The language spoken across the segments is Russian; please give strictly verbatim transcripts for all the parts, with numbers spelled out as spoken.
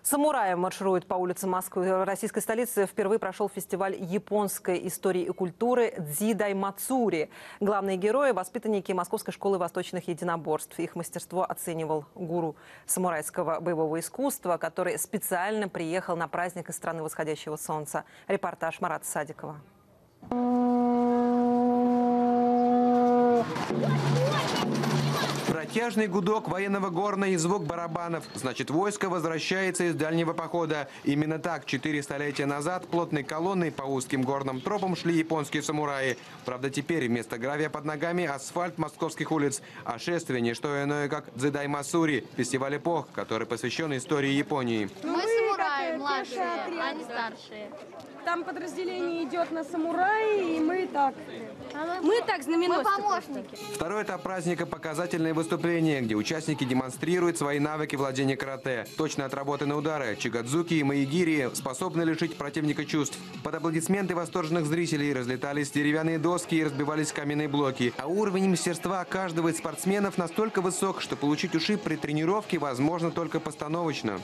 Самураи маршируют по улицам Москвы. В российской столице впервые прошел фестиваль японской истории и культуры Дзидай Мацури. Главные герои – воспитанники Московской школы восточных единоборств. Их мастерство оценивал гуру самурайского боевого искусства, который специально приехал на праздник из страны восходящего солнца. Репортаж Марата Садикова. Протяжный гудок военного горна и звук барабанов. Значит, войско возвращается из дальнего похода. Именно так четыре столетия назад плотной колонной по узким горным тропам шли японские самураи. Правда, теперь вместо гравия под ногами асфальт московских улиц. А шествие не что иное, как Дзидай Мацури, фестиваль эпох, который посвящен истории Японии. Мы самураи младшие, а не старшие. Там подразделение идет на самураи, и мы так. Мы так знаменосцы. Мы помощники. Второй этап праздника – показательное выступление, где участники демонстрируют свои навыки владения карате. Точно отработанные удары чигадзуки и маегири способны лишить противника чувств. Под аплодисменты восторженных зрителей разлетались деревянные доски и разбивались каменные блоки. А уровень мастерства каждого из спортсменов настолько высок, что получить ушиб при тренировке возможно только постановочно.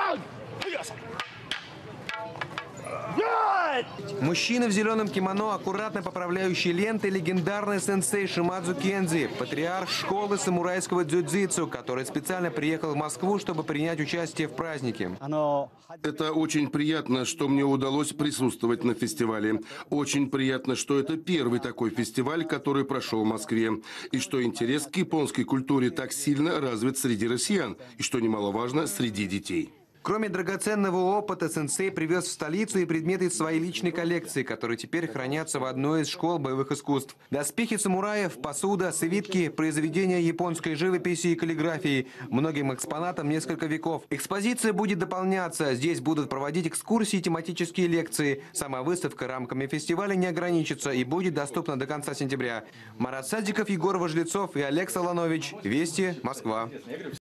Мужчина в зеленом кимоно, аккуратно поправляющий ленты, легендарный сенсей Шимадзу Кензи, патриарх школы самурайского дзюдзицу, который специально приехал в Москву, чтобы принять участие в празднике. Это очень приятно, что мне удалось присутствовать на фестивале. Очень приятно, что это первый такой фестиваль, который прошел в Москве. И что интерес к японской культуре так сильно развит среди россиян. И что немаловажно, среди детей. Кроме драгоценного опыта, сенсей привез в столицу и предметы из своей личной коллекции, которые теперь хранятся в одной из школ боевых искусств. Доспехи самураев, посуда, свитки, произведения японской живописи и каллиграфии. Многим экспонатам несколько веков. Экспозиция будет дополняться. Здесь будут проводить экскурсии и тематические лекции. Сама выставка рамками фестиваля не ограничится и будет доступна до конца сентября. Марат Садиков, Егор Вожлецов и Олег Солонович. Вести, Москва.